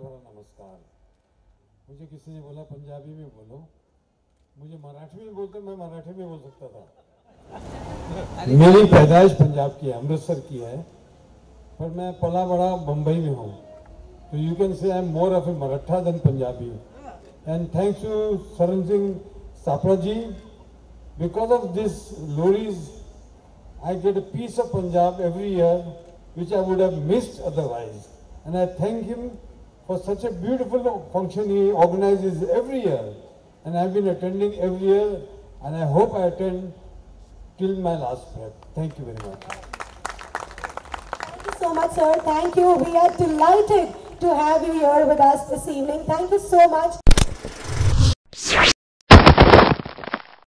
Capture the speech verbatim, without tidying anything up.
भरा नमस्कार। मुझे किसी ने बोला पंजाबी में बोलो, मुझे मराठी में बोलते मैं मराठी में बोल सकता था। मेरी पैदाइश पंजाब की है, अमृतसर की है, पर मैं पला बड़ा बम्बई में हूँ, तो you can say I am more of a Maratha than Punjabi. And thanks to Saran Singh Sapra ji, because of this Lohris I get a piece of Punjab every year, which I would have missed otherwise. And I thank him for such a beautiful function he organizes every year. And I've been attending every year, and I hope I attend till my last breath. Thank you very much. Thank you so much, sir. Thank you. We are delighted to have you here with us this evening. Thank you so much.